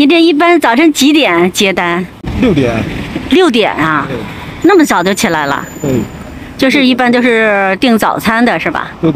你这一般早晨几点接单 6点。 ？6点啊，那么早就起来了？ 对。 就是一般都是订早餐的是吧？ 对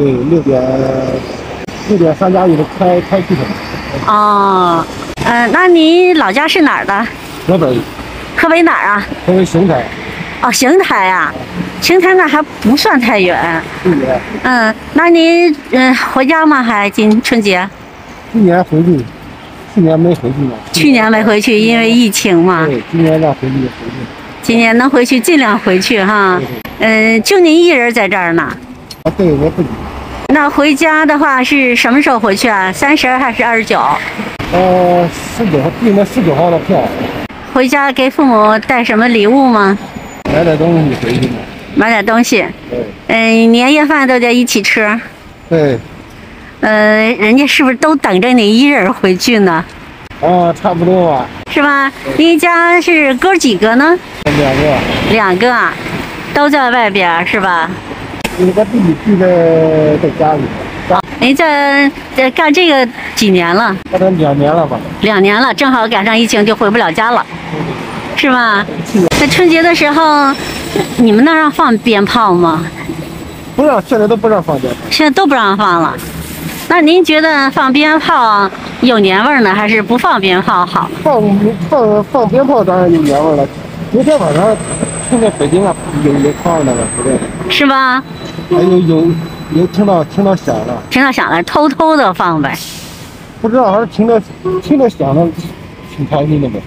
，6点3家有的开系统。 哦，那你老家是哪儿的？ 河北。 河北哪儿啊？ 河北邢台。 哦，邢台啊，邢台那还不算太远。 不远。 那你回家吗？还今春节？ 今年回去，去年没回去呢。 去年没回去，因为疫情嘛。 对，今年让回去就回去。 今年能回去尽量回去哈。就您一人在这儿呢？ 啊，对，我自己。 那回家的话是什么时候回去啊？30还是29？19 号订的19号的票。 回家给父母带什么礼物吗？ 买点东西回去呢。 买点东西。 对。 年夜饭都得一起吃。 对。 人家是不是都等着你一人回去呢？ 差不多吧。 是吧？你家是哥几个呢？2个啊，都在外边是吧？ 有个弟弟住在家里。 你在干这个几年了？ 干了2年了吧 ？2年了，正好赶上疫情就回不了家了，是吧？在春节的时候，你们那让放鞭炮吗？ 不让，现在都不让放鞭炮。 现在都不让放了。那您觉得放鞭炮有年味呢，还是不放鞭炮好？ 放鞭炮当然有年味了。昨天晚上听在北京啊有放那个， 是吧？ 还有听到响了。 听到响了，偷偷的放呗。 不知道，还是听着响了，挺开心的呗。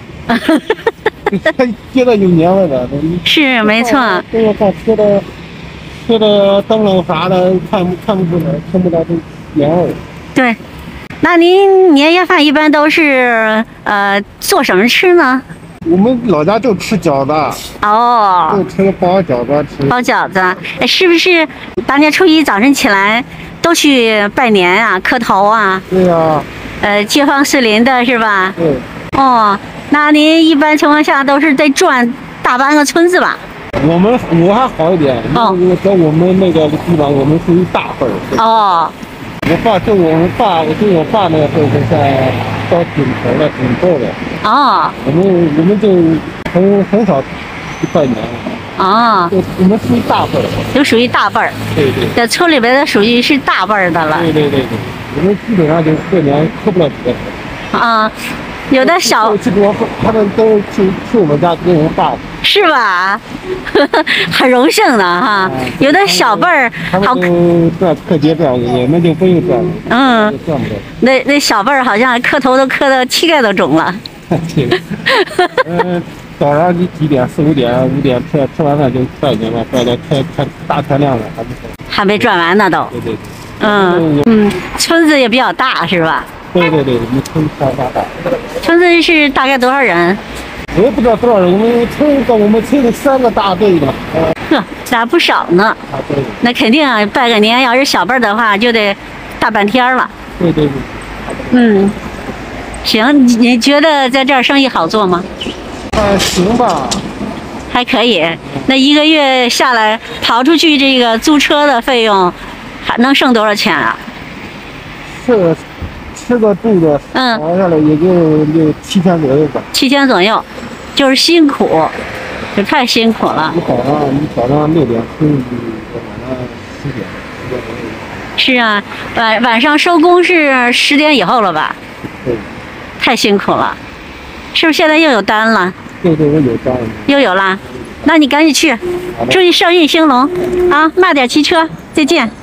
觉得有年味了。 是没错。 这个放贴的灯笼啥的，看不到这年味。 对。那您年夜饭一般都是做什么吃呢？ 我们老家就吃饺子。就吃包饺子吃。 包饺子，是不是大年初一早晨起来都去拜年啊、磕头啊？ 对呀。 街坊四邻的是吧？ 对。 那您一般情况下都是得转大半个村子吧？ 我还好一点。在我们那个地方，我们属于大辈儿。我爸跟我爸那个辈是在到顶头的顶头的。我们就很少去拜年了。我们属于大辈儿。 就属于大辈儿。 对。 在村里边的属于是大辈儿的了。 对。我们基本上就过年磕不了几个。 有的小他们都去我们家跟我们爸。 是吧？很荣幸的哈。有的小辈儿好。赚磕节赚，我们就不用赚了。赚不了。 那小辈儿好像磕头都磕到膝盖都肿了。 早上你几点？4、5点，5点吃完饭就拜年了，拜到开大天亮了， 还没转完呢都。 对。 村子也比较大是吧？ 对，我们村大。 村子是大概多少人？ 我也不知道多少人，我们村有3个大队呢。 那不少呢。那肯定啊，拜个年要是小辈儿的话，就得大半天了。 对。 行，你觉得在这儿生意好做吗？ 行吧。 还可以。那一个月下来跑出去这个租车的费用，还能剩多少钱啊？ 吃个住的，熬下来也就7000左右吧。 7000左右，就是辛苦，就太辛苦了。 你早上6点出去，晚上10点左右。 是啊，晚上收工是10点以后了吧？ 对。 太辛苦了，是不是现在又有单了？ 对，我有单了。 又有啦，那你赶紧去，祝你生意兴隆啊！慢点骑车，再见。